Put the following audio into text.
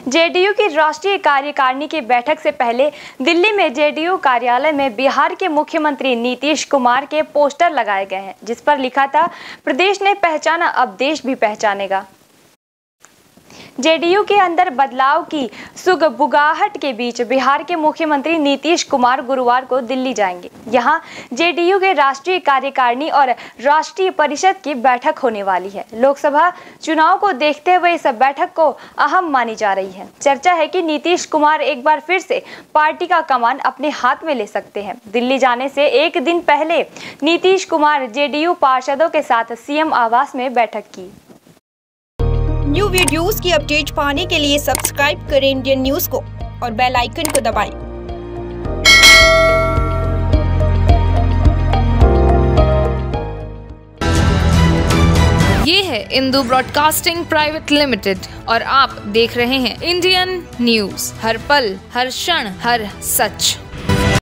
JDU की राष्ट्रीय कार्यकारिणी की बैठक से पहले दिल्ली में जेडीयू कार्यालय में बिहार के मुख्यमंत्री नीतीश कुमार के पोस्टर लगाए गए हैं, जिस पर लिखा था, प्रदेश ने पहचाना अब देश भी पहचानेगा। जेडीयू के अंदर बदलाव की सुगबुगाहट के बीच बिहार के मुख्यमंत्री नीतीश कुमार गुरुवार को दिल्ली जाएंगे। यहां जेडीयू के राष्ट्रीय कार्यकारिणी और राष्ट्रीय परिषद की बैठक होने वाली है। लोकसभा चुनाव को देखते हुए इस बैठक को अहम मानी जा रही है। चर्चा है कि नीतीश कुमार एक बार फिर से पार्टी का कमान अपने हाथ में ले सकते हैं। दिल्ली जाने से एक दिन पहले नीतीश कुमार जेडीयू पार्षदों के साथ सीएम आवास में बैठक की। न्यू वीडियोस की अपडेट पाने के लिए सब्सक्राइब करें इंडियन न्यूज को और बेल आइकन को दबाएं। ये है इंदू ब्रॉडकास्टिंग प्राइवेट लिमिटेड और आप देख रहे हैं इंडियन न्यूज, हर पल, हर क्षण, हर सच।